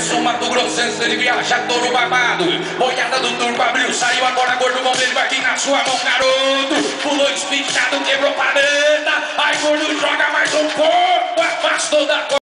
Começa o Mato Grossense, ele viaja todo babado. Boiada do turbo abriu, saiu agora, gordo bombeiro aqui na sua mão, garoto. Pulou espichado, quebrou parede. Aí gordo joga mais um pouco, afastou da